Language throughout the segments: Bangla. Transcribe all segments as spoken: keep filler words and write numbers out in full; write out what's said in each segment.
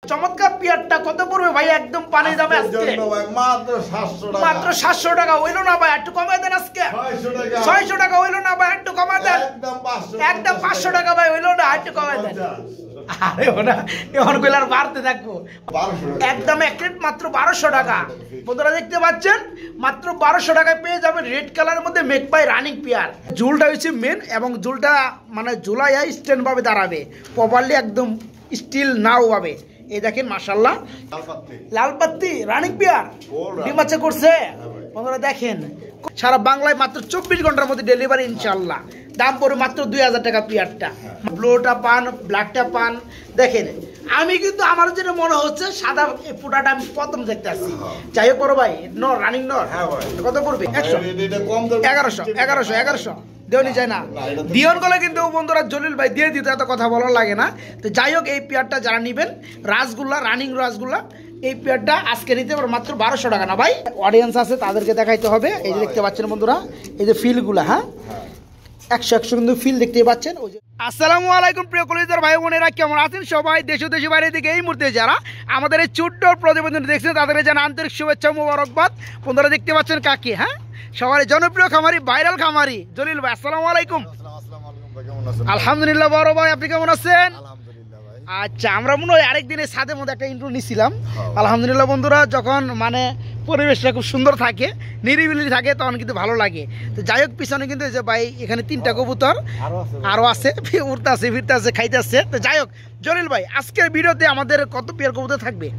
চমৎকার পেয়ারটা কত পড়বে ভাই? একদম পানি দামে আজকে মাত্র সাতশো টাকা। মাত্র সাতশো টাকা হইলো না ভাই? একটু কমায় দেন আজকে। ছয়শো টাকা হইলো না ভাই? একটু কমায় দেন। একদম পাঁচশো টাকা ভাই হইলো না? একটু কমায় দেন। আরে ওনা এখন কইলার বাড়তে থাকবো। একদম এক রেট মাত্র বারোশো টাকা। বন্ধুরা দেখতে পাচ্ছেন মাত্র বারোশো টাকায় পেয়ে যাবেন রেড কালারের মধ্যে মেক বাই রানিং পেয়ার। ঝুলটা হচ্ছে মেন এবং ঝুলটা মানে ঝুলাইয়া স্ট্যান্ড ভাবে দাঁড়াবে প্রপারলি, একদম স্টিল নাও ভাবে। এই দেখেন মাশাআল্লাহ লাল পাত্তি রানিং পেয়ার ডিম বাচ্চা করছে। বন্ধুরা দেখেন সারা বাংলায় মাত্র চব্বিশ ঘন্টার মধ্যে ডেলিভারি ইনশাল্লাহ। দাম পড়ে মাত্র দুই হাজার টাকা পেয়ারটা। ব্লুটা পান, ব্ল্যাকটা পান। দেখেন আমি কিন্তু আমার যেটা মনে হচ্ছে সাদা ফুটাটা আমি প্রথম দেখতে আসছি। যাই হোক বড় ভাই নর রানিং নর কত পড়বে? একশো এগারোশো এগারোশো এগারোশো দেওয়ানি যায় না। দিয়ন গলে কিন্তু বন্ধুরা জলিল ভাই দিয়ে দিতে এত কথা বলার লাগে না। তো যাই হোক এই পেয়ারটা যারা নিবেন রাসগুল্লা রানিং রাসগুল্লা এই পেয়ারটা আজকে নিতে পারো মাত্র বারোশো টাকা না ভাই? অডিয়েন্স আছে তাদেরকে দেখাইতে হবে। এই যে দেখতে পাচ্ছেন বন্ধুরা এই যে ফিলগুলা, হ্যাঁ একশো একশো কিন্তু ফিল দেখতে পাচ্ছেন। আসসালামু আলাইকুম প্রিয় কলিজার ভাই বোনেরা, কেমন আছেন সবাই? দেশ ও দেশের বাইরে থেকে এই মুহূর্তে যারা আমাদের এই ছোট্ট প্রতিবেদন দেখছেন তাদের জানা আন্তরিক শুভেচ্ছা মোবারকবাদ। বন্ধুরা দেখতে পাচ্ছেন কাকি, হ্যাঁ সবার জনপ্রিয় খামারি ভাইরাল খামারি জলিল ভাই। আসসালামু আলাইকুম। আলহামদুলিল্লাহ বড় ভাই, আপনি কেমন আছেন? আচ্ছা আমরা মনে হয় আরেকদিনের সাথে মধ্যে একটা ইন্ট্রো নিছিলাম। আলহামদুলিল্লাহ বন্ধুরা, যখন মানে পরিবেশটা খুব সুন্দর থাকে নিরিবিলি থাকে তখন কিন্তু ভালো লাগে। তো যাই হোক পিছনে কিন্তু এই যে ভাই এখানে তিনটা কবুতর আরও আছে, উড়তে আছে ফিরতে আছে খাইতে আসছে। তো যাই হোক জলিল ভাই আজকের ভিডিওতে আমাদের কত পেয়ার কবুতর থাকবে?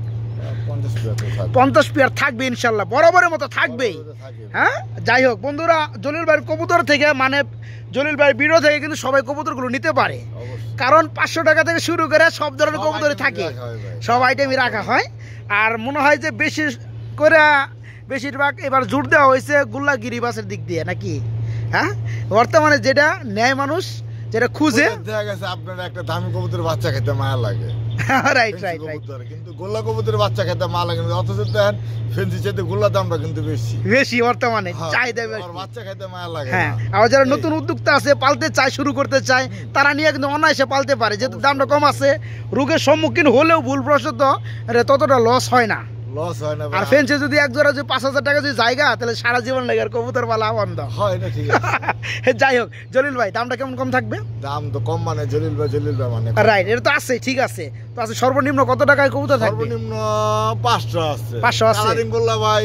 পঞ্চাশ পেয়ার থাকবে ইনশাল্লাহ, বরাবরের মতো থাকবেই। হ্যাঁ যাই হোক বন্ধুরা জলিল ভাইয়ের কবুতর থেকে মানে জলিল ভাইয়ের ভিডিও থেকে কিন্তু সবাই কবুতরগুলো নিতে পারে, কারণ পাঁচশো টাকা থেকে শুরু করে সব ধরনের কবুতরই থাকে, সব আইটেমই রাখা হয়। আর মনে হয় যে বেশি করে বেশিরভাগ এবার জোর দেওয়া হয়েছে গুল্লা গিরিবাসের দিক দিয়ে নাকি? হ্যাঁ বর্তমানে যেটা নেয় মানুষ যেটা খুঁজে দেখা গেছে আপনার একটা দামি কবুতরের বাচ্চা খেতে মায়া লাগে। রাইট রাইট রাইট কিন্তু গোল্লা কবুতরের বাচ্চা খেতে মায়া লাগে, অথচ দেখেন ফেন্সি চেয়ে গোল্লার দামটা কিন্তু বেশি বেশি বর্তমানে চাহিদা বেশি, বাচ্চা খেতে মায়া লাগে। হ্যাঁ আর যারা নতুন উদ্যোক্তা আছে পালতে চায় শুরু করতে চায় তারা নিয়ে কিন্তু অনায়াসে পালতে পারে, যেহেতু দামটা কম আছে। রোগের সম্মুখীন হলেও ভুলবশত ততটা লস হয় না। লস হয় না। আর ফেন্সে যদি এক জোড়া যদি পাঁচ হাজার টাকা যদি জায়গা তাহলে সারা জীবন লাগে আর কবুতর পালা বন্ধ হয় না। ঠিক আছে যাই হোক জলিল ভাই দামটা কেমন কম থাকবে? দাম তো কম মানে জলিল ভাই জলিল ভাই মানে রাইট, এটা তো আছে ঠিক আছে। তো আছে সর্বনিম্ন কত টাকায় কবুতর থাকবে? সর্বনিম্ন পাঁচশো আছে। পাঁচশো আছে গোল্লা ভাই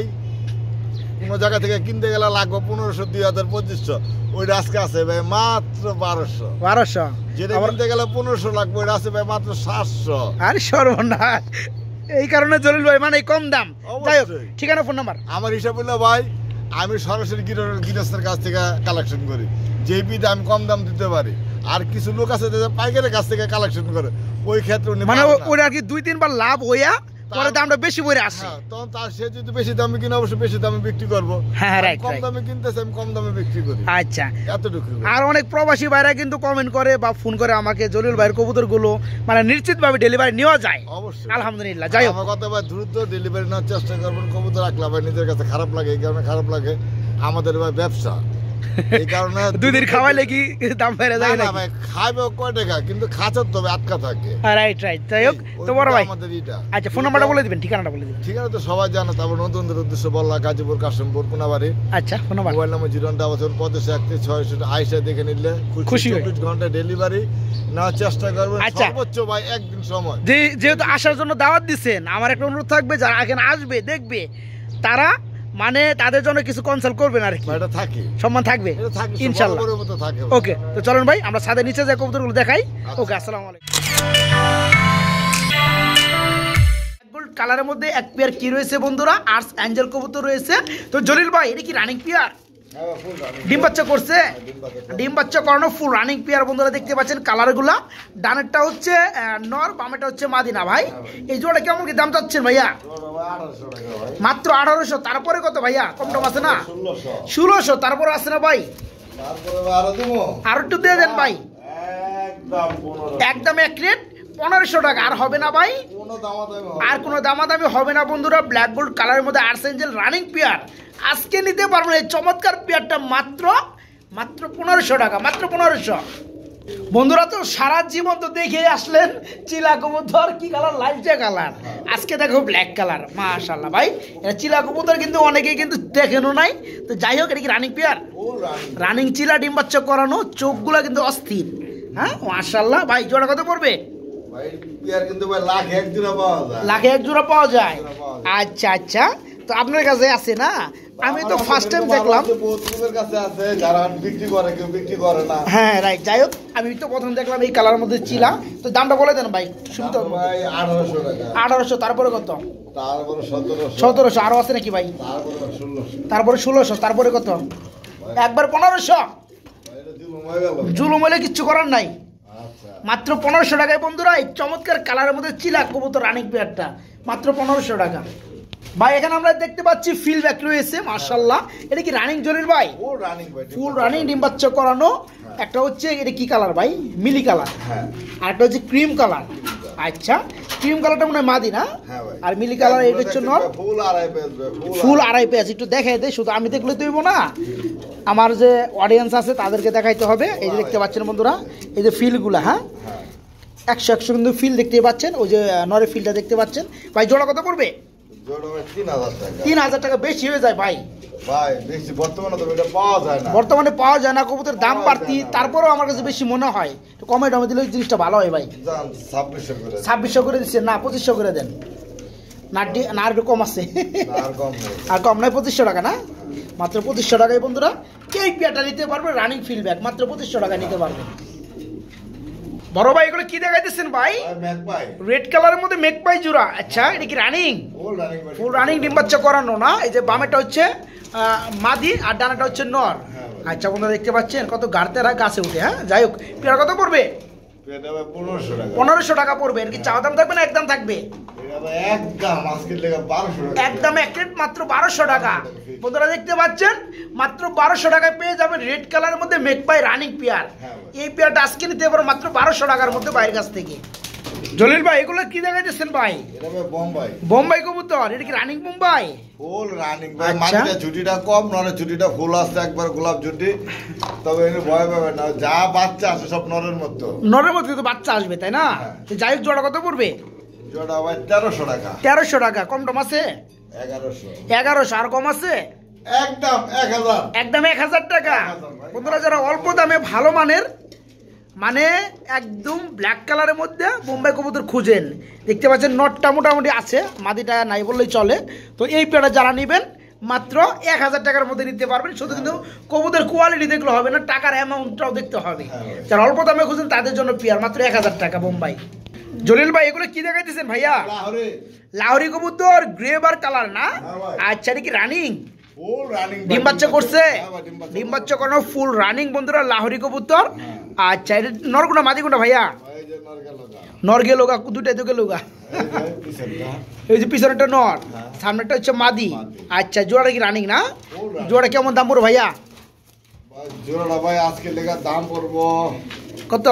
কোনো জায়গা থেকে কিনতে গেলে লাগবে পনেরোশো দুই হাজার পঁচিশশো, ওই আজকে আছে ভাই মাত্র বারোশো। বারোশো যেটা কিনতে গেলে পনেরোশো লাগবে ওই আছে ভাই মাত্র সাতশো। আরে সর্বনাশ, এই কারণে জলিল ভাই মানে কম দাম। যাই হোক ঠিকানা ফোন নাম্বার আমার হিসাব হলো ভাই আমি সরাসরি গৃহস্থের কাছ থেকে কালেকশন করি, যে বিধে আমি কম দাম দিতে পারি। আর কিছু লোক আছে পাইকারের কাছ থেকে কালেকশন করে, ওই ক্ষেত্রে মানে ওটা আর কি দুই তিনবার লাভ হইয়া পরে দামটা বেশি পড়ে আসে, তখন তার সে যদি বেশি দামে কিনে অবশ্যই বেশি দামে বিক্রি করবো। হ্যাঁ রাইট, কম দামে কিনতেছে আমি কম দামে বিক্রি করি। আচ্ছা এতটুকু। আর অনেক প্রবাসী ভাইরা কিন্তু কমেন্ট করে বা ফোন করে আমাকে জলিল ভাইয়ের কবুতর গুলো মানে নিশ্চিত ভাবে ডেলিভারি নেওয়া যায় অবশ্যই আলহামদুলিল্লাহ। যাই হোক আমার কথা ভাই দ্রুত ডেলিভারি নেওয়ার চেষ্টা করবেন। কবুতর রাখলে ভাই নিজের কাছে খারাপ লাগে, এই কারণে খারাপ লাগে আমাদের ভাই ব্যবসা, এই কারণে দুই দিন খাওয়াইলে কি দাম বেড়ে যায় না? ভাই খাইবে কয় টাকা কিন্তু খাঁচার তবে আটকা থাকে। Right right. যাই হোক তো বড় ভাই আমাদের এটা আচ্ছা ফোন নাম্বারটা বলে দিবেন, ঠিকানাটা বলে দিবেন। ঠিকানা তো সবাই জানে, তারপর নতুনদের উদ্দেশ্য বললা গাজীপুর কাশিমপুর কোনাবাড়ি। আচ্ছা phone number mobile number zero বছর পঁচাশি একত্রিশ ছয়শো আইসা দেখে নিলে খুশি চব্বিশ ঘন্টা ডেলিভারি নেওয়ার চেষ্টা করবেন সর্বোচ্চ ভাই একদিন সময়। যে যেহেতু আসার জন্য দাওয়াত দিচ্ছেন আমার একটা অনুরোধ থাকবে যারা এখানে আসবে দেখবে তারা মানে তাদের জন্য কিছু কনসাল্ট করবেন আর কি, এটা থাকে সম্মান থাকবে ইনশাআল্লাহ। ওকে তো চলুন ভাই আমরা ছাদের নিচে যে কবুতরগুলো দেখাই। ওকে আসসালামু আলাইকুম। গোল্ড কালারের মধ্যে এক পেয়ার কি রয়েছে বন্ধুরা, আর্টস অ্যাঞ্জেল কবুতর রয়েছে। তো জলিল ভাই এটা কি রানিং পেয়ার? ডিম বাচ্চা করছে, ডিম বাচ্চা করানো ফুল রানিং পেয়ার। বন্ধুরা দেখতে পাচ্ছেন কালারগুলা, ডানেরটা হচ্ছে নর বামেটা হচ্ছে মাদিনা। ভাই এই জোড়া কেমন কি দাম চাচ্ছেন ভাইয়া? মাত্র আঠারোশো। তারপরে কত ভাইয়া কম টম আছে না? ষোলোশো। তারপরে আছে না ভাই? আরো একটু দিয়ে দেন ভাই, একদম এক রেট পনেরোশো টাকা। আর হবে না ভাই, আর কোনো দামাদামি হবে না বন্ধুরা। ব্ল্যাক গোল্ড কালারের মধ্যে আর্টস এঞ্জেল রানিং পেয়ার আজকে নিতে পারবেন এই চমৎকার পেয়ারটা মাত্র মাত্র পনেরোশো টাকা, মাত্র পনেরোশো। বন্ধুরা তো সারা জীবন তো দেখে আসলেন চিলা কবুতর কি কালার, লালচে কালার, আজকে দেখো ব্ল্যাক কালার। মাশাআল্লাহ ভাই, এটা চিলা কবুতর কিন্তু অনেকেই কিন্তু দেখেনও নাই। তো যাই হোক, এটা কি রানিং পেয়ার? রানিং চিলা, ডিম বাচ্চা করানো, চোখগুলো কিন্তু অস্থির। হ্যাঁ মাশাআল্লাহ ভাই, জোড়া কত পড়বে? ভাই পেয়ার কিন্তু ভাই লাখ এক জোড়া পাওয়া যায়। লাখে এক জোড়া পাওয়া যায়। আচ্ছা আচ্ছা, তো আপনার কাছে আছে না? আমি তো ফার্স্ট টাইম দেখলাম। কাছে আছে যারা বিক্রি করে, কেউ বিক্রি করে না। হ্যাঁ রাইট, যাই হোক আমি তো প্রথম দেখলাম এই কালারের মধ্যে চিলা। তো দামটা বলে দেন ভাই। শুনতে ভাই আঠারোশো টাকা। আঠারোশো, তারপরে কত? তারপরে সতেরোশো। সতেরোশো, আরো আছে নাকি ভাই? তারপরে ষোলোশো। তারপরে ষোলোশো, তারপরে কত? একবার পনেরোশো। জুলুম হলে কিচ্ছু করার নাই। মাত্র পনেরোশো টাকায় বন্ধুরা এই চমৎকার কালারের মধ্যে চিলা কবুতর রানিং পেয়ারটা মাত্র পনেরোশো টাকা। ভাই এখানে আমরা দেখতে পাচ্ছি ফিল ব্যাক রয়েছে মাশাআল্লাহ। এটা কি রানিং জলিল ভাই? ফুল রানিং ভাই, ফুল রানিং ডিম বাচ্চা করানো। একটা হচ্ছে এটা কি কালার ভাই? মিলি কালার। হ্যাঁ। আর একটা হচ্ছে ক্রিম কালার। আচ্ছা, ক্রিম কালারটা মনে হয় মাদি না? হ্যাঁ ভাই। আর মিলি কালার এটা হচ্ছে নর। ফুল আড়াই পেজ। ফুল আড়াই পেজ। একটু দেখাই দেয়, শুধু আমি দেখলে তুইব না, আমার যে অডিয়েন্স আছে তাদেরকে দেখাইতে হবে। এই যে দেখতে পাচ্ছেন বন্ধুরা, এই যে ফিলগুলা, হ্যাঁ একশো একশো কিন্তু ফিল দেখতে পাচ্ছেন। ওই যে নরের ফিলটা দেখতে পাচ্ছেন। ভাই জোড়া কত পড়বে? তিন হাজার টাকা বেশি হয়ে যায় ভাই। ভাই বেশি বর্তমানে তো এটা পাওয়া যায় না। বর্তমানে পাওয়া যায় না, কবুতরের দাম বাড়তি, তারপরেও আমার কাছে বেশি মনে হয় একটু কমে টমে দিলে জিনিসটা ভালো হয় ভাই। ছাব্বিশশো করে দিচ্ছে না, পঁচিশশো করে দেন না। না আর একটু কম আছে, আর কম নয়, পঁচিশশো টাকা না, মাত্র পঁচিশশো টাকায় বন্ধুরা এই পেয়ারটা নিতে পারবে। রানিং ফিডব্যাক মাত্র পঁচিশশো টাকা নিতে পারবে। বড় ভাই এগুলো কি দেখাইতেছেন ভাই? রেড কালারের মধ্যে মেকপাই জোড়া। আচ্ছা, এটা কি রানিং? ফুল রানিং ডিম বাচ্চা করানো না? এই যে বামেটা হচ্ছে মাদি আর ডানাটা হচ্ছে নর। আচ্ছা বন্ধুরা দেখতে পাচ্ছেন কত গাড়তেরা গাছে উঠে। হ্যাঁ যাই হোক, পেয়ার কত পড়বে? পনেরোশো টাকা পড়বে। এর কি চাওয়া দাম থাকবে না একদম থাকবে? একদম এক রেট মাত্র বারোশো টাকা। বন্ধুরা দেখতে পাচ্ছেন মাত্র বারোশো টাকায় পেয়ে যাবেন রেড কালারের মধ্যে মেকপাই রানিং পেয়ার। এই পেয়ারটা আজকে নিতে পারো মাত্র বারোশো টাকার মধ্যে বাইরের কাছ থেকে। জলিল ভাই এগুলো কি দেখাইতেছেন ভাই? বোম্বাই। বোম্বাই কবুতর। এটা কি রানিং বোম্বাই? ফুল রানিং ভাই। মাটিটা ছুটিটা কম, নরে ছুটিটা ফুল আছে একবার গোলাপ ছুটি। তবে এর ভয় পাবে না, যা বাচ্চা আছে সব নরের মতো। নরের মতো তো বাচ্চা আসবে তাই না? যাই হোক, জোড়া কত পড়বে? জোড়া ভাই তেরোশো টাকা। তেরোশো টাকা। কম টম আছে? এগারোশো। এগারোশো। আর কম আছে? একদম এক হাজার। একদম এক হাজার টাকা। বন্ধুরা যারা অল্প দামে ভালো মানের, মানে একদম ব্ল্যাক কালারের মধ্যে বোম্বাই কবুতর খুঁজেন, দেখতে পাচ্ছেন নটটা মোটামুটি আছে, মাদিটা নাই বললেই চলে। তো এই পেয়ারটা যারা নেবেন মাত্র এক হাজার টাকার মধ্যে নিতে পারবেন। শুধু কিন্তু কবুতর কোয়ালিটি দেখলে হবে না, টাকার অ্যামাউন্টটাও দেখতে হবে। যারা অল্প দামে খুঁজেন তাদের জন্য পেয়ার মাত্র এক হাজার টাকা বোম্বাই। জলিল ভাই এগুলো কি দেখাইতেছেন ভাইয়া? লাহোরি কবুতর, গ্রে বার কালার না? আচ্ছা, এটা কি রানিং? ডিম বাচ্চা করছে? ডিম বাচ্চা করানো ফুল রানিং বন্ধুরা লাহোরি কবুতর। আচ্ছা, এটা নরগুনা মাদি কোনটা ভাইয়া? নর গেলোগা, দুটাই তো গেলোগা। এই যে পিছনেরটা নর, সামনেটা হচ্ছে মাদি। আচ্ছা, জোড়াটা কি রানিং না? জোড়া কেমন দাম পড়বে ভাইয়া? জোড়াটা ভাই আজকে লেগে দাম পড়বো কত?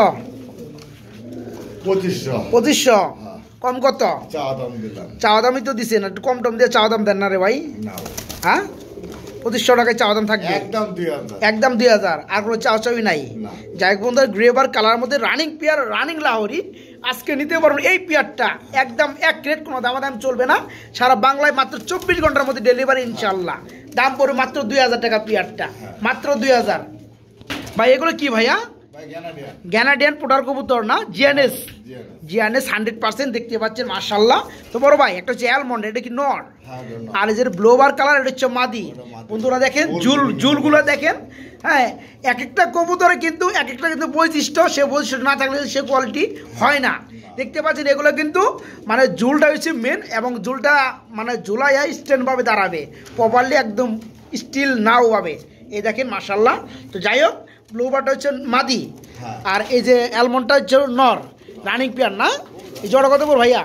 পঁচিশশো। পঁচিশশো। কম কত? চাওয়া দাম দিলাম। চাওয়া দামই তো দিছেন, একটু কম টম দিয়ে চাওয়া দাম দেন না রে ভাই? হ্যাঁ, পঁচিশশো টাকায় চাওয়া দাম থাকবে। একদম দুই হাজার। একদম দুই হাজার। আর কোনো চাওয়া চাওয়ি নাই। যাই বন্ধুরা, গ্রেভার কালার মধ্যে রানিং পেয়ার, রানিং লাহোরি আজকে নিতে পারবেন এই পেয়ারটা একদম এক রেট, কোনো দামাদাম চলবে না। সারা বাংলায় মাত্র চব্বিশ ঘন্টার মধ্যে ডেলিভারি ইনশাল্লাহ। দাম পড়বে মাত্র দুই হাজার টাকা পেয়ারটা, মাত্র দুই হাজার। ভাই এগুলো কি ভাইয়া? গ্যানাডিয়ান পোটার কবুতর না? জিএনএস। জিএনএস হান্ড্রেড পার্সেন্ট দেখতে পাচ্ছেন মাশাল্লাহ। তো বড় ভাই একটা হচ্ছে অ্যালমন্ড, এটা কি নর? আর এই যে ব্লোবার কালার, এটা হচ্ছে মাদি। বন্ধুরা দেখেন জুল জুলগুলো দেখেন। হ্যাঁ, এক একটা কবুতরে কিন্তু এক একটা কিন্তু বৈশিষ্ট্য, সে বৈশিষ্ট্য না থাকলে সে কোয়ালিটি হয় না। দেখতে পাচ্ছেন এগুলো কিন্তু মানে জুলটা হচ্ছে মেন, এবং জুলটা মানে জুলাই স্ট্যান্ডভাবে দাঁড়াবে প্রপারলি, একদম স্টিল নাও পাবে। এই দেখেন মাশাল্লাহ। তো যাই হোক, ব্লুবারটা হচ্ছে মাদি, আর এই যে অ্যালমন্ডটা হচ্ছে নর। রানিং পেয়ার না? এই জোড়া কত পড়বে ভাইয়া?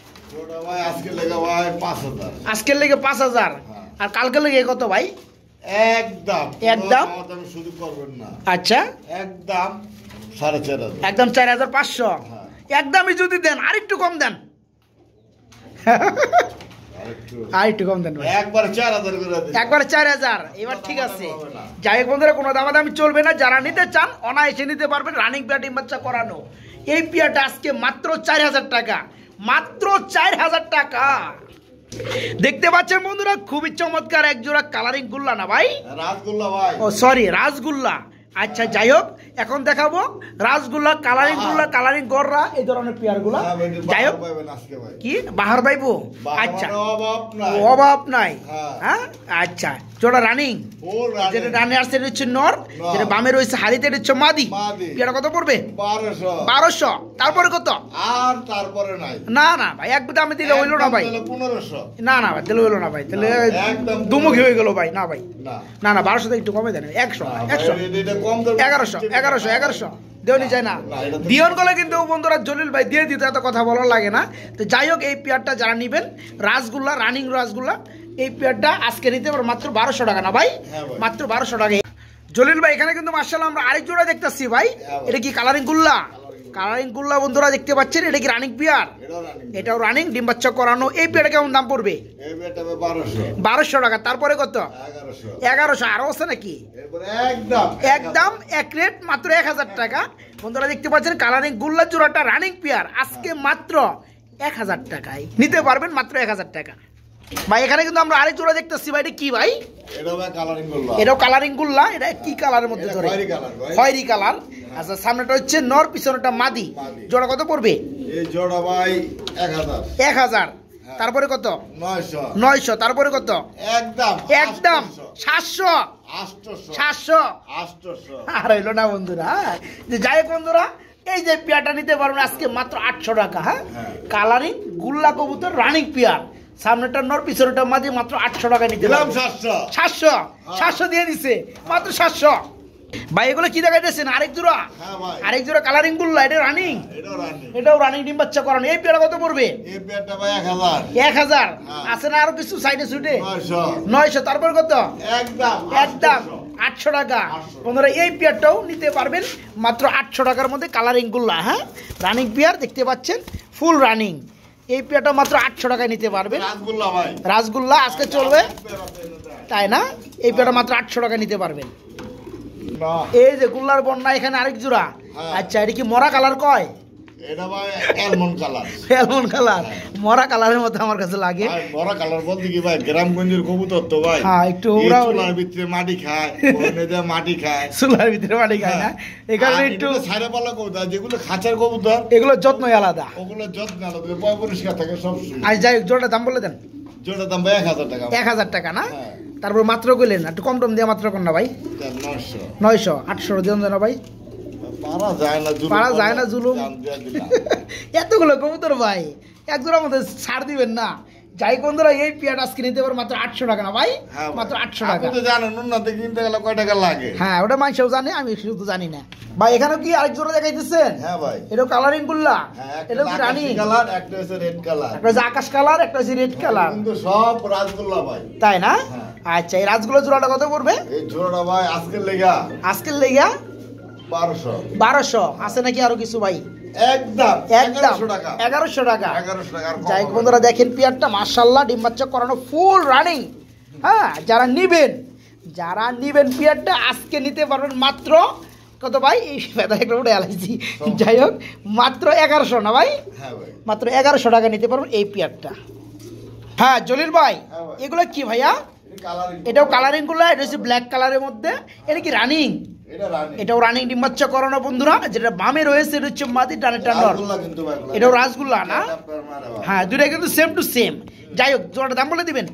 আজকের লেগে পাঁচ হাজার। আর কালকের লেগে কত ভাই? একদম একদম শুধু করবেন না। আচ্ছা, একদম সাড়ে চার হাজার। একদম চার হাজার পাঁচশো। একদমই যদি দেন আর একটু কম দেন। আর একটু কম দেন ভাই, একবার চার হাজার করে দিন, একবার চার হাজার। এবার ঠিক আছে, যাই হোক বন্ধুরা, কোনো দামাদামি চলবে না। যারা নিতে চান অনায়াসে নিতে পারবেন। রানিং পেয়ার ডিম বাচ্চা করানো এই পেয়ারটা আজকে মাত্র চার হাজার টাকা, মাত্র চার হাজার টাকা। দেখতে পাচ্ছেন বন্ধুরা, খুবই চমৎকার এক জোড়া কালারিং গুল্লা না ভাই, রাসগোল্লা ভাই, ও সরি রাসগোল্লা। আচ্ছা যাই হোক, এখন দেখাবো রাসগোল্লা, কালারিং গুল্লা, কালারিং গররা, এই ধরনের পেয়ার গুলা। যাই হোক, কি বাহার পাইবো? আচ্ছা, অভাব নাই। হ্যাঁ আচ্ছা, জোড়া রানিং, যেটা ডানে আসছে এটা হচ্ছে নর, যেটা বামে রয়েছে হাড়িতে এটা হচ্ছে মাদি। পেয়ারটা কত পড়বে? বারোশো। বারোশো। তারপরে কত? আর তারপরে নাই। না না ভাই, এক দামে দিলে হইলো না ভাই। পনেরোশো। না না ভাই, দিলে হইলো না ভাই, তাহলে দুমুখী হয়ে গেল ভাই। না ভাই, না না, বারোশো একটু কমে দেন। একশো, একশো, এগারোশো, এগারোশো, এগারোশো দেওয়ানি যায় না। দিয়ন গলে কিন্তু বন্ধুরা জলিল ভাই দিয়ে দিতে এত কথা বলার লাগে না। তো যাই হোক, এই পেয়ারটা যারা নিবেন রাসগোল্লা, রানিং রাসগোল্লা, এই পেয়ারটা আজকে নিতে পারো মাত্র বারোশো টাকা। না ভাই, মাত্র বারোশো টাকা। জলিল ভাই এখানে কিন্তু মার্শাল্লাহ আমরা আরেক জোড়া দেখতেছি ভাই। এটা কি কালারিং গুল্লা? কালারিং গুল্লা বন্ধুরা দেখতে পাচ্ছেন। এটা কি রানিং পেয়ার? এটাও রানিং, ডিম বাচ্চা করানো। এই পেয়ারটা কেমন দাম পড়বে? বারোশো টাকা। তারপরে কত? এগারোশো। আরো আছে নাকি? একদম এক রেট, মাত্র এক হাজার টাকা। বন্ধুরা দেখতে পাচ্ছেন কালারিং গুল্লা জোড়াটা রানিং পেয়ার আজকে মাত্র এক হাজার টাকায় নিতে পারবেন, মাত্র এক হাজার টাকা। ভাই এখানে কিন্তু আমরা আরেক জোড়া দেখতেছি ভাই, এটা কি ভাই? এটাও কালারিং গুল্লা। এটা কি কালারের মধ্যে ধরে? খয়েরি কালার। আচ্ছা, সামনেটা হচ্ছে নর, পিছনেটা মাদি। জোড়া কত পড়বে? এই জোড়া ভাই এক হাজার। এক হাজার। তারপরে কত? নয়শো। নয়শো। তারপরে কত? একদম একদম সাতশো। সাতশো। আর হইলো না বন্ধুরা। যে যাই হোক বন্ধুরা, এই যে পেয়ারটা নিতে পারবেন আজকে মাত্র আটশো টাকা। হ্যাঁ, কালারিং গুল্লা কবুতর রানিং পেয়ার, সামনেটা নর, পিছনেটা মাঝে, মাত্র আটশো টাকা নিতে পারবেন। সাতশো। সাতশো দিয়ে দিছে, মাত্র সাতশো। ভাই এগুলো কি দেখাইতেছেন? আরেক জোড়া, আরেক জোড়া কালারিং গুল্লা। এটা রানিং, এটাও রানিং, ডিম বাচ্চা করানো। এই পেয়ারটা কত পড়বে? এক হাজার। আছে না আরো কিছু সাইডে সুইডে? নয়শো। তারপর কত? একদম একদম আটশো টাকা। বন্ধুরা এই পেয়ারটাও নিতে পারবেন মাত্র আটশো টাকার মধ্যে, কালারিং গুল্লা। হ্যাঁ, রানিং পেয়ার দেখতে পাচ্ছেন, ফুল রানিং। এই পেয়ারটা মাত্র আটশো টাকায় নিতে পারবেন। রাসগোল্লা আজকে চলবে, তাই না? এই পেয়ারটা মাত্র আটশো টাকায় নিতে পারবেন। এই যে গুল্লার বন্যা, এখানে আরেক জোড়া। আচ্ছা, এটা কি মরা কালার কয়? এটা ভাই অ্যালমন্ড কালার। অ্যালমন্ড কালার, মরা কালারের মতো আমার কাছে লাগে। মরা কালার বলতে কি ভাই, গ্রামগঞ্জের কবুতর তো ভাই। হ্যাঁ, একটু ওরা চুলার ভিতরে মাটি খায়, ওখানে মাটি খায়, চুলার ভিতরে মাটি খায় না, এই কারণে একটু ছাইরা পালা কবুতর। যেগুলো খাঁচার কবুতর, এগুলো যত্নই আলাদা, ওগুলো যত্ন আলাদা, পয় পরিষ্কার থাকে সব। আজ যাই হোক, জোড়াটার দাম বলে দেন। জোড়াটার দাম ভাই এক হাজার টাকা। এক হাজার টাকা না? তারপর মাত্র কইলেন, একটু কম টম দিয়ে মাত্র কর না ভাই। নয়শো। নয়শো। আটশো দিন না ভাই, পারা যায় না জুলুম। এতগুলো কবুতর ভাই, এক জোড়ার মধ্যে ছাড় দিবেন না। যাই বন্ধুরা, এই পেয়ারটা আজকে নিতে পারো মাত্র আটশো টাকা। না ভাই, মাত্র আটশো টাকা। কয় টাকা লাগে? হ্যাঁ, ওটা মানুষও জানে, আমি শুধু জানি না। ভাই এখানে কি আরেক জোড়া দেখাইতেছেন? হ্যাঁ ভাই, এটাও কালারিং গুল্লা। এটা কি রানিং কালার? একটা হচ্ছে রেড কালার, একটা হচ্ছে আকাশ কালার, একটা হচ্ছে রেড কালার। কিন্তু সব রাসগোল্লা ভাই, তাই না? আচ্ছা, এই রাসগোল্লা জোড়াটা কত পড়বে? এই জোড়াটা ভাই আজকের লেগা, আজকের লেগা বারোশো। বারোশো। আছে নাকি আরো কিছু ভাই? একদম একদম এগারোশো টাকা। যাই বন্ধুরা দেখেন, পেয়ারটা মাশাআল্লাহ ডিম বাচ্চা করানো, ফুল রানিং। হ্যাঁ, যারা নিবেন, যারা নিবেন পেয়ারটা আজকে নিতে পারবেন মাত্র কত ভাই? এই ফেদা একটা উঠে আলাইছি। যাই হোক, মাত্র এগারোশো। না ভাই, মাত্র এগারোশো টাকা নিতে পারবেন এই পেয়ারটা। হ্যাঁ জলিল ভাই, এগুলো কি ভাইয়া? এটাও কালারিং গুলো, এটা হচ্ছে ব্ল্যাক কালারের মধ্যে। এটা কি রানিং? এটাও রানিং, ডিম বাচ্চা করানো বন্ধুরা। যেটা বামে রয়েছে এটা হচ্ছে মাদি, ডানে টান্ডর। এটাও রাসগোল্লা না? হ্যাঁ, দুটা কিন্তু সেম টু সেম। যাই হোক, জোড়াটার দাম বলে দিবেন।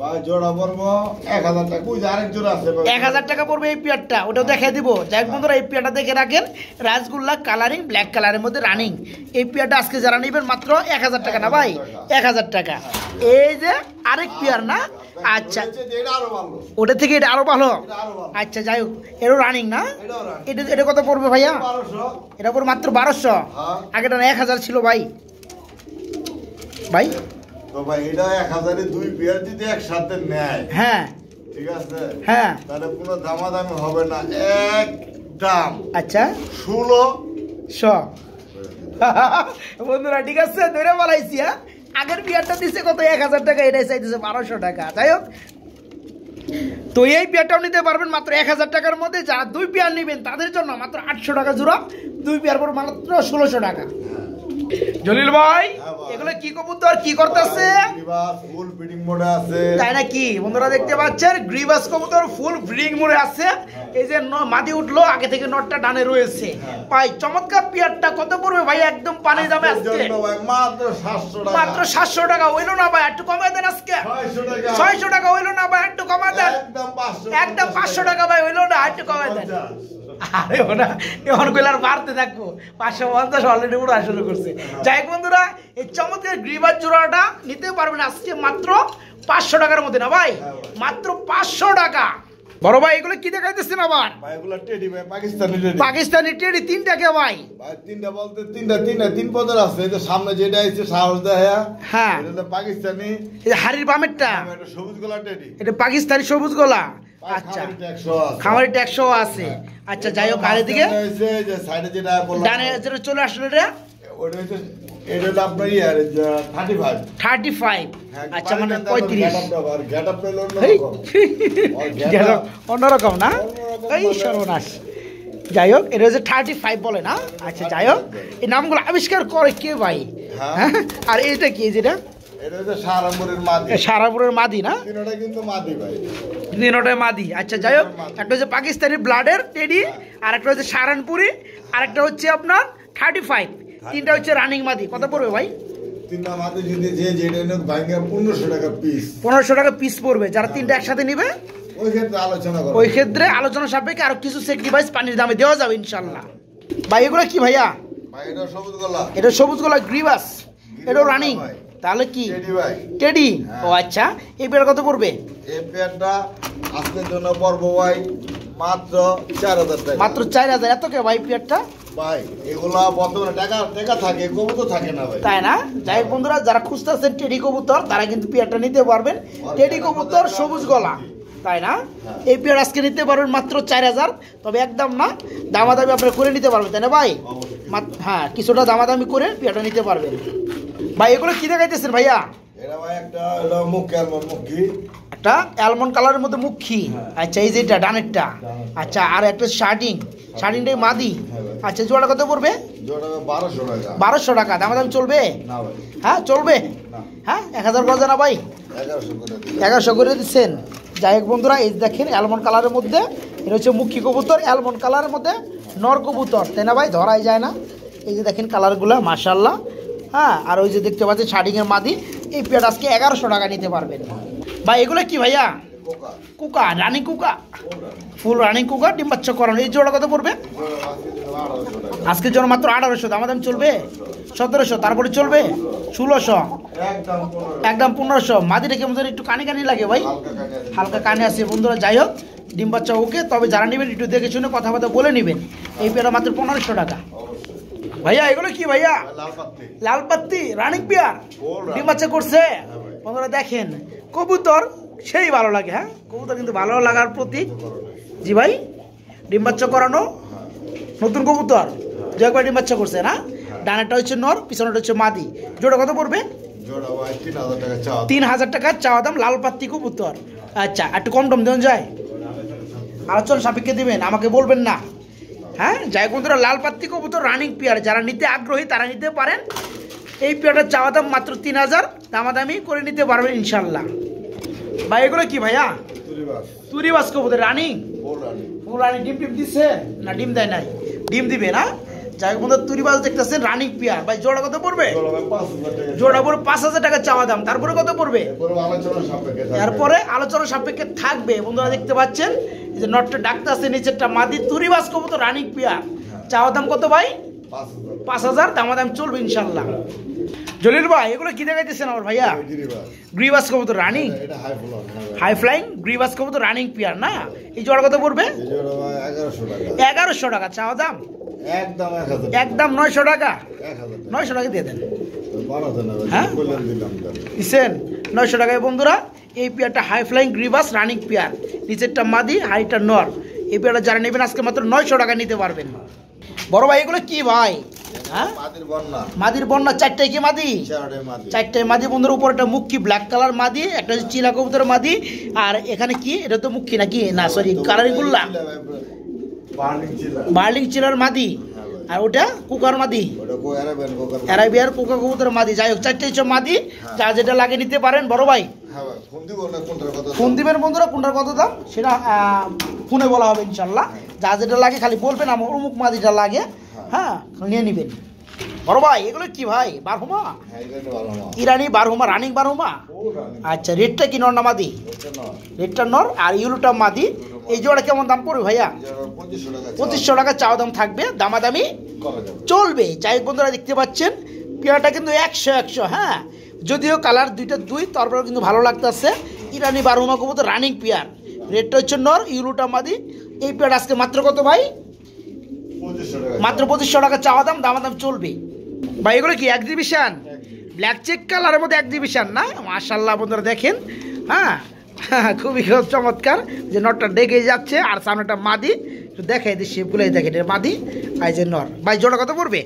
এক হাজার টাকা পড়বে এই পেয়ারটা, ওটাও দেখে দিব। যাই হোক বন্ধুরা, এই পেয়ারটা দেখে রাখেন, রাসগোল্লা কালারিং, ব্ল্যাক কালারের মধ্যে রানিং। এই পেয়ারটা আজকে যারা নেবেন মাত্র এক হাজার টাকা। না ভাই, এক হাজার টাকা। এই যে আরেক পেয়ার না? আচ্ছা, ওটা থেকে এটা আরো ভালো। আচ্ছা যাই হোক, এটাও রানিং না? এটা এটা কত পড়বে ভাইয়া? এটা পড়বে মাত্র বারোশো। আগেটা এক হাজার ছিল ভাই। ভাই তো ভাই, এটা এক হাজারে দুই পেয়ার যদি একসাথে নেয়, হ্যাঁ ঠিক আছে, হ্যাঁ, তাহলে কোনো দামাদামি হবে না, এক দাম। আচ্ছা, ষোলোশো। বন্ধুরা ঠিক আছে, ধরে বলাইছি। হ্যাঁ, আগের পেয়ারটা দিচ্ছে কত এক হাজার টাকা, এটাই চাইতেছে বারোশো টাকা। যাই হোক, তো এই পেয়ারটাও নিতে পারবেন মাত্র এক হাজার টাকার মধ্যে। যারা দুই পেয়ার নেবেন তাদের জন্য মাত্র আটশো টাকা জোড়া, দুই পেয়ার পর মাত্র ষোলোশো টাকা। জলিল ভাই এগুলো কি কবুতর, কি করতেছে? ফুল ব্রিডিং মোডে আছে, তাই নাকি? বন্ধুরা দেখতে পাচ্ছেন গ্রিবাস কবুতর ফুল ব্রিডিং মোডে আছে। এই যে মাদি উঠলো, আগে থেকে নটটা ডানে রয়েছে। ভাই চমৎকার পেয়ারটা কত পড়বে ভাই? একদম পানি দামে আজকে মাত্র সাতশো টাকা, মাত্র সাতশো টাকা। হইলো না ভাই? একটু কমাই দেন আজকে। ছয়শো টাকা হইলো না ভাই? একটু কমাই দেন। একদম পাঁচশো টাকা ভাই, হইলো না? একটু কমাই দেন। আরে ওনা এখন কইলার বাড়তে থাকবো, পাঁচশো পঞ্চাশ অলরেডি উড়া শুরু করছে। যাই হোক বন্ধুরা, এই চমৎকার গ্রিবাস জোড়াটা নিতে পারবেন আজকে মাত্র পাঁচশো টাকার মধ্যে। না ভাই? মাত্র পাঁচশো টাকা। বড় ভাই এগুলো কি দেখাইতেছেন আবার? ভাই এগুলো টেডি ভাই, পাকিস্তানি টেডি। পাকিস্তানি টেডি তিনটা কে ভাই? ভাই তিনটা বলতে তিনটা তিনটা তিন পদের আছে। এই যে সামনে যেটা আছে সাহস দেয়া, হ্যাঁ এটা পাকিস্তানি। এই যে হাড়ির বামেরটা এটা সবুজ গলা টেডি, এটা পাকিস্তানি সবুজ গলা। আচ্ছা, খামারি ট্যাক্সও আছে। আচ্ছা যাই হোক, আর এদিকে যে সাইডে যেটা বললাম ডানে যেটা চলে আসলো, এটা ওটা হচ্ছে এটা হলো আপনার year thirty five thirty five. আচ্ছা মানে পঁয়ত্রিশ। গেটআপ পেল অন্যরকম, অন্যরকম না? এই সর্বনাশ। যাই হোক, এটা হচ্ছে থার্টি ফাইভ বলে না? আচ্ছা যাই হোক, এই নামগুলো আবিষ্কার করে কে ভাই? হ্যাঁ, আর এটা কি যেটা? এটা হচ্ছে সারাপুরের মাদি। সারাপুরের মাদি না? তিনটা কিন্তু মাদি ভাই, তিনটাই মাদি। আচ্ছা যাই হোক, একটা হচ্ছে পাকিস্তানি ব্লাডের টেডি, আর একটা হচ্ছে সারানপুরি, আর একটা হচ্ছে আপনার থার্টি ফাইভ। তিনটা হচ্ছে রানিং মাদি। কত পড়বে ভাই? তিনটা মাদি যদি যে যেটা নেক ভাঙা পনেরোশো টাকা পিস। পনেরোশো টাকা পিস পড়বে যারা তিনটা একসাথে নিবে। ওই ক্ষেত্রে আলোচনা করব, ওই ক্ষেত্রে আলোচনা সাপেক্ষে আরো কিছু স্যাক্রিফাইস পানির দামে দেওয়া যাবে ইনশাআল্লাহ। ভাই এগুলো কি ভাইয়া? ভাই এটা সবুজ গলা, এটা সবুজ গলা গ্রিবাস, এটা রানিং। তাহলে কি টেডি ভাই? টেডি। ও আচ্ছা, এই পেয়ার কত পড়বে? এই পেয়ারটা আজকের জন্য পর্ব ভাই মাত্র চার হাজার টাকা। মাত্র চার হাজার? এত কে ভাই পেয়ারটা? ভাই এগুলা বর্তমানে টাকা টাকা থাকে, কবুতর থাকে না ভাই, তাই না? যাই হোক বন্ধুরা, যারা খুঁজতেছেন টেডি কবুতর তারা কিন্তু পেয়ারটা নিতে পারবেন। টেডি কবুতর সবুজ গলা, তাই না? এই পেয়ার আজকে নিতে পারবেন মাত্র চার হাজার। তবে একদম না, দামাদামি আপনারা করে নিতে পারবেন, তাই না ভাই? হ্যাঁ, কিছুটা দামাদামি করে পেয়ারটা নিতে পারবেন। ভাই এগুলো কি দেখাইতেছেন ভাইয়া? এটা ভাই একটা এটা মুখী আলমন্ড মুখী, একটা অ্যালমন্ড কালারের মধ্যে মুখী। আচ্ছা এই যে এটা ডানেরটা। আচ্ছা, আর একটা শার্টিং, শার্টিংটাই মাদি। আচ্ছা জোড়া কত পড়বে? জোড়া বারোশো টাকা। বারোশো টাকা দামাদামি চলবে? না ভাই। হ্যাঁ চলবে। হ্যাঁ এক হাজার করে না ভাই? এগারোশো করে এগারোশো করে দিচ্ছেন। যাই হোক বন্ধুরা, এই দেখেন অ্যালমন্ড কালারের মধ্যে, এটা হচ্ছে মুখী কবুতর, অ্যালমন্ড কালারের মধ্যে নর কবুতর, তাই না ভাই? ধরাই যায় না। এই যে দেখেন কালারগুলো মাশাআল্লাহ। হ্যাঁ, আর ওই যে দেখতে পাচ্ছেন শার্টিংয়ের মাদি। এই পেয়ারটা আজকে এগারোশো টাকা নিতে পারবেন ভাই। এগুলো কি ভাইয়া? কুকা, রানিং কুকা, ফুল রানিং কুকা, ডিম বাচ্চা করানো। এই জোড়া কত পড়বে? আজকের জন্য মাত্র আঠারোশো। দামাদাম চলবে? সতেরোশো, তারপরে চলবে ষোলোশো, একদম পনেরোশো। মাদিটা কেমন একটু কানে কানি লাগে ভাই? হালকা কানে আছে বন্ধুরা। যাই হোক, ডিম বাচ্চা ওকে। তবে যারা নেবেন একটু দেখে শুনে কথাবার্তা বলে নেবেন। এই পেয়ারটা মাত্র পনেরোশো টাকা ভাইয়া। এগুলো কি ভাইয়া? লাল পাত্তি রানিং পেয়ার, ডিম বাচ্চা করছে বন্ধুরা। দেখেন কবুতর সেই ভালো লাগে। হ্যাঁ, কবুতর কিন্তু ভালো লাগার প্রতীক। জি ভাই, ডিম বাচ্চা করানো নতুন কবুতর, যে একবার ডিম বাচ্চা করছে না? ডানাটা হচ্ছে নর, পিছনেটা হচ্ছে মাদি। জোড়া কত পড়বে? তিন হাজার টাকা চাওয়া দাম, লাল পাত্তি কবুতর। আচ্ছা, একটু কম টম দেওয়া যায়? আলোচনা সাপেক্ষে দিবেন, আমাকে বলবেন না। হ্যাঁ, যাই বন্ধুরা, লাল পাত্তি কবুতর রানিং পেয়ার, যারা নিতে আগ্রহী তারা নিতে পারেন। এই পেয়ারটার চাওয়া দাম মাত্র তিন হাজার, দামাদামি করে নিতে পারবেন ইনশাল্লাহ। ভাই এগুলো কি ভাইয়া? তুরিবাস কবুতর রানিং, ফুল রানিং। ডিম টিম দিচ্ছে না? ডিম দেয় নাই, ডিম দিবে না? যাই হোক বন্ধুরা, তুরিবাস দেখতেছেন রানিং পেয়ার। ভাই জোড়া কত পড়বে? জোড়া পড়বে পাঁচ হাজার টাকা চাওয়া দাম। তারপরে কত পড়বে? তারপরে আলোচনা সাপেক্ষে থাকবে বন্ধুরা। দেখতে পাচ্ছেন এই যে নটটা ডাকতে আছে, নিচেরটা মাদি তুরিবাস কবুতর রানিং পেয়ার। চাওয়া দাম কত ভাই? পাঁচ হাজার, দামাদাম চলবে ইনশাল্লাহ। জলিল ভাই এগুলো কি দেখাইতেছেন আমার ভাইয়া? গ্রিবাস কবুতর রানিং, হাই ফ্লাইং গ্রিবাস কবুতর রানিং পেয়ার না? এই জোড়া কত পড়বে? এগারোশো টাকা চাওয়া দাম, একদম নয়শো টাকা। নয়শো টাকা দিয়ে দেন। হ্যাঁ দিচ্ছেন নয়শো টাকায় বন্ধুরা। এই পেয়ারটা হাই ফ্লাইং গ্রিবাস রানিং পেয়ার, নিচেরটা মাদি, হাইটা নর। এই পেয়ারটা যারা নেবেন আজকে মাত্র নয়শো টাকা নিতে পারবেন। বড় ভাই এগুলো কি ভাই? হ্যাঁ মাদির বন্যা মাদির বন্যা চারটায় কি মাদি চারটায় মাদি চারটায় মাদি বন্ধুরা উপর একটা মুখী ব্ল্যাক কালার মাদি একটা হচ্ছে চিলা কবুতরের মাদি আর এখানে কি এটা তো মুখী নাকি না সরি কালারিং গুল্লা বার্লিং চিলা বার্লিং চিলার মাদি আর ওটা কুকার মাদি ওটা কো অ্যারাবিয়ান কোকার অ্যারাবিয়ার কুকা কবুতরের মাদি যাই হোক চারটে হচ্ছে মাদি যা যেটা লাগে নিতে পারেন বড় ভাই হ্যাঁ ভাই ফোন দিব না কোনটার কথা ফোন দিবেন বন্ধুরা কোনটার কত দাম সেটা ফোনে বলা হবে ইনশাল্লাহ যা যেটা লাগে খালি বলবেন আমার অমুক মাদিটা লাগে হ্যাঁ নিয়ে নেবেন বড় ভাই এগুলো কি ভাই বারহুমা হ্যাঁ এটা ভালো না ইরানি বারহুমা রানিং বারহুমা আচ্ছা রেটটা কি নর না মাদি রেটটা নর আর ইউলোটা মাদি এই জোড়া কেমন দাম পড়বে ভাইয়া পঁচিশশো টাকা চাওয়া দাম থাকবে দামাদামি চলবে যাই বন্ধুরা দেখতে পাচ্ছেন পেয়ারটা কিন্তু একশো একশো হ্যাঁ যদিও কালার দুইটা দুই তারপরে কিন্তু ভালো লাগতেছে ইরানি বারহুমা কবুতর রানিং পেয়ার রেটটা হচ্ছে নর ইউলোটা মাদি এই পেয়ার আজকে মাত্র কত ভাই মাত্র পঁচিশশো টাকা চাওয়া দাম দামাদাম চলবে ভাই এগুলো কি এক্সিবিশন ব্ল্যাক চেক কালারের মধ্যে এক্সিবিশন না মাশাআল্লাহ বন্ধুরা দেখেন হ্যাঁ খুবই চমৎকার যে নরটা ডেকে যাচ্ছে আর সামনেটা মাদি দেখাই দিই শেপগুলোই দেখেন এটা মাদি আর যে নর ভাই জোড়া কত পড়বে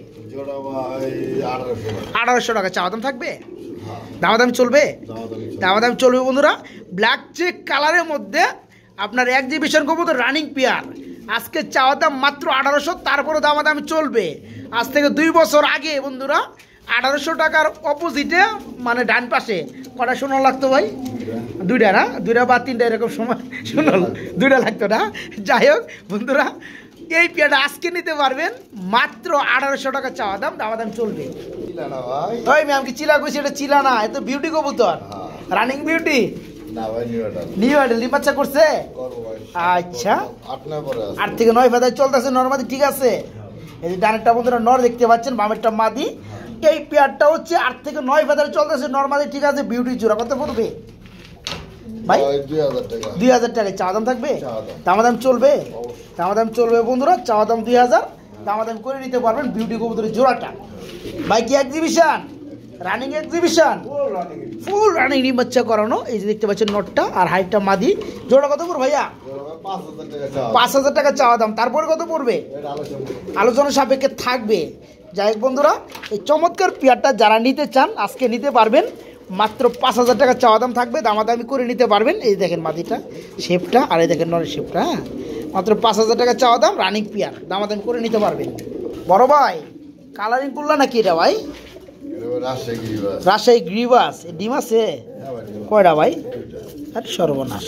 আঠারোশো টাকা চাওয়া দাম থাকবে দামাদাম চলবে দামাদাম চলবে বন্ধুরা ব্ল্যাক চেক কালারের মধ্যে আপনার এক্সিবিশন কবুতর রানিং পেয়ার আজকে চাওয়া দাম মাত্র আঠারোশো তারপরে দামাদাম চলবে আজ থেকে দুই বছর আগে বন্ধুরা আঠারোশো টাকার অপোজিটে মানে ডান পাশে কটা শোনা লাগতো ভাই দুইটা না দুইটা বা তিনটা এরকম সময় শুনল দুইটা লাগতো না যাই হোক বন্ধুরা এই পেয়ারটা আজকে নিতে পারবেন মাত্র আঠারোশো টাকা চাওয়া দাম দামাদাম চলবে ভাই ম্যাম কি চিলা কইছি এটা চিলা না এটা বিউটি কবুতর রানিং বিউটি নিউ আইডল বাচ্চা করছে আচ্ছা আট থেকে নয় ফেদায় চলতেছে নর্মাদি ঠিক আছে এই যে ডানেরটা বন্ধুরা নর দেখতে পাচ্ছেন বামেরটা মাদি এই পেয়ারটা হচ্ছে আট থেকে নয় ফেদায় চলতেছে নর্মাদি ঠিক আছে বিউটি জোড়া কত পড়বে ভাই দুই হাজার টাকায় চাওয়া দাম থাকবে দামাদাম চলবে দামাদাম চলবে বন্ধুরা চাওয়া দাম দুই হাজার দামাদাম করে নিতে পারবেন বিউটি কবুতরের জোড়াটা ভাই কি exhibition running exhibition full running ডিম বাচ্চা করানো এই যে দেখতে পাচ্ছেন নটটা আর হাইটটা মাদি জোড়া কত পড়বে ভাইয়া পাঁচ হাজার টাকা চাওয়া দাম তারপরে কত পড়বে আলোচনা সাপেক্ষে থাকবে যাই হোক বন্ধুরা এই চমৎকার পেয়ারটা যারা নিতে চান আজকে নিতে পারবেন মাত্র পাঁচ হাজার টাকা চাওয়া দাম থাকবে দামাদামি করে নিতে পারবেন এই দেখেন মাদিটা শেপটা আর এই দেখেন নরের শেপটা হ্যাঁ মাত্র পাঁচ হাজার টাকা চাওয়া দাম রানিং পেয়ার দামাদামি করে নিতে পারবেন বড় ভাই কালারিং করলা নাকি এটা ভাই রাজশাহী গ্রিবাস ডিম আছে কয়টা ভাই আর সর্বনাশ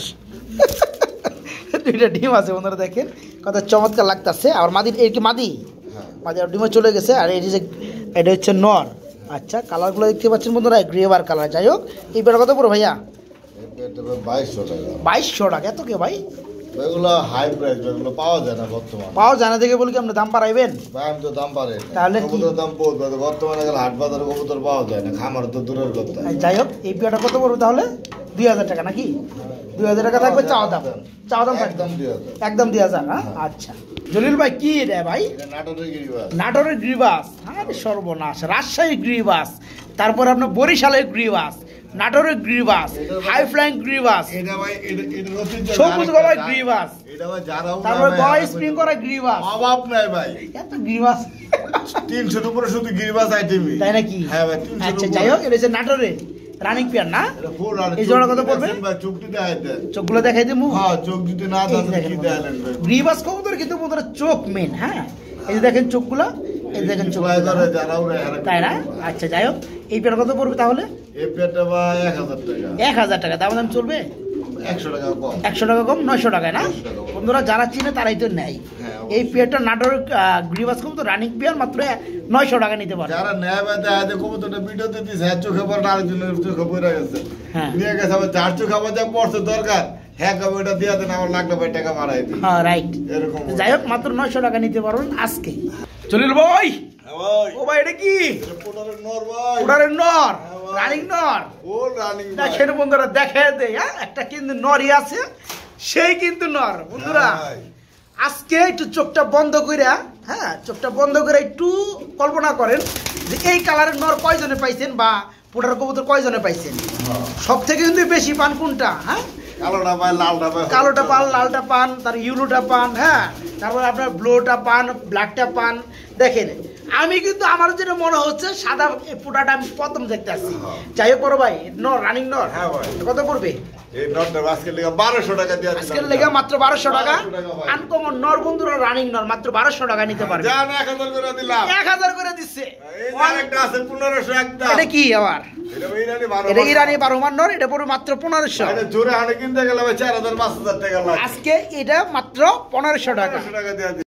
দুইটা ডিম আছে বন্ধুরা দেখেন কত চমৎকার লাগতেছে আর মাদি এর কি মাদি মাদি আর ডিমে চলে গেছে আর এই যে এটা হচ্ছে নর আচ্ছা কালারগুলো দেখতে পাচ্ছেন বন্ধুরা গ্রেভার কালার যাই হোক এই পেয়ার কত পড়ো ভাইয়া বাইশশো টাকা বাইশশো টাকা এত কে ভাই এগুলো হাই প্রাইস এগুলো পাওয়া যায় না বর্তমানে পাওয়া যায় না দেখে বলি কি আপনি দাম বাড়াইবেন ভাই আমি তো দাম বাড়াই তাহলে কবুতরের দাম বহুত বাড়ে বর্তমানে গেলে হাট বাজারে কবুতর পাওয়া যায় না খামার তো দূরের কথা যাই হোক এই পেয়ারটা কত পড়বে তাহলে দুই হাজার টাকা নাকি দুই হাজার টাকা থাকবে চাওয়া দাম চাওয়া দাম থাকবে একদম দুই হাজার হ্যাঁ আচ্ছা জলিল ভাই কি রে ভাই নাটোরের গ্রিবাস নাটোরের গ্রিবাস হ্যাঁ সর্বনাশ রাজশাহী গ্রিবাস তারপর আপনার বরিশালের গ্রিবাস নাটোরের গ্রিবাস হাই ফ্লাইং গ্রিবাস এটা ভাই এটা এটা ঐতিহ্য সবুজ গলায় গ্রিবাস এটা ভাই যারাও তারপর গলায় স্প্রিং করা গ্রিবাস অভাব নাই ভাই এত গ্রিবাস তিনশোর উপরে শুধু গ্রিবাস আইটেমই তাই নাকি হ্যাঁ ভাই আচ্ছা যাই হোক এটা হচ্ছে নাটোরের রানিং পেয়ার না এই জোড়া কত পড়বে চোখটি দেখাই দেন চোখগুলো দেখাই দিমু হ্যাঁ চোখ যদি না তাহলে কি দেখালেন ভাই গ্রিবাস কবুতর কিন্তু বন্ধুরা চোখ মেন হ্যাঁ এই যে দেখেন চোখগুলো এই দেখেন চোখ তাই না আচ্ছা যাই হোক এই পেয়ার কত পড়বে তাহলে এই পেয়ারটা ভাই এক হাজার টাকা এক হাজার টাকা দাম দাম চলবে একশো টাকা কম একশো টাকা কম নয়শো টাকায় না বন্ধুরা যারা চিনে তারাই তো নেয় এই পেয়ারটা নাটোর গ্রিবাস কবুতর রানিং পেয়ার মাত্র নয়শো টাকা নিতে পারে যারা নেয় বা দেয় কবুতরটা ভিডিওতে দিছে হ্যাঁ চোখে পড়ে আরেকজনের চোখে পড়ে গেছে নিয়ে গেছে আবার যার চোখে আবার যা পড়ছে দরকার হ্যাঁ কবে ওটা দিয়ে দেন আমার লাগলে ভাই টাকা বাড়াই দিই হ্যাঁ রাইট যাই হোক মাত্র নয়শো টাকা নিতে পারবেন আজকে চলিল ভাই ও ভাই এটা কি ওটারের নর রানিং নর ও রানিং দেখেন বন্ধুরা দেখে দেয় হ্যাঁ একটা কিন্তু নরই আছে সেই কিন্তু নর বন্ধুরা আজকে একটু চোখটা বন্ধ করে হ্যাঁ চোখটা বন্ধ করে একটু কল্পনা করেন যে এই কালারের নর কয়জনে পাইছেন বা পোটার কবুতর কয়জনে পাইছেন সব থেকে কিন্তু বেশি পান কোনটা হ্যাঁ কালোটা পান লালটা পান কালোটা পান লালটা পান তার ইউলোটা পান হ্যাঁ তারপর আপনার ব্লুটা পান ব্ল্যাকটা পান দেখেন আমি কিন্তু আমার যেটা মনে হচ্ছে সাদা ফুটাটা আমি প্রথম দেখতে আসছি। যাই হোক বড় ভাই, নর রানিং নর কত পড়বে? এই নরটা আজকের লেগে বারোশো টাকা দিয়ে দিলাম। আজকের লেগে মাত্র বারোশো টাকা। আনকমন নর বন্ধুরা রানিং নর মাত্র বারোশো টাকা নিতে পারবে। জান এক হাজার করে দিলাম। এক হাজার করে দিচ্ছে। এই আরেকটা আছে পনেরোশো একদম। এটা কি আবার? এটা ইরানি বারো। এটা ইরানি বারো মান নর, এটা পড়বে মাত্র পনেরোশো। এটা জোরে হানে কিনতে গেলে ভাই চার হাজার পাঁচ হাজার টাকা লাগে। আজকে এটা মাত্র পনেরোশো টাকা। পনেরোশো টাকা দিয়ে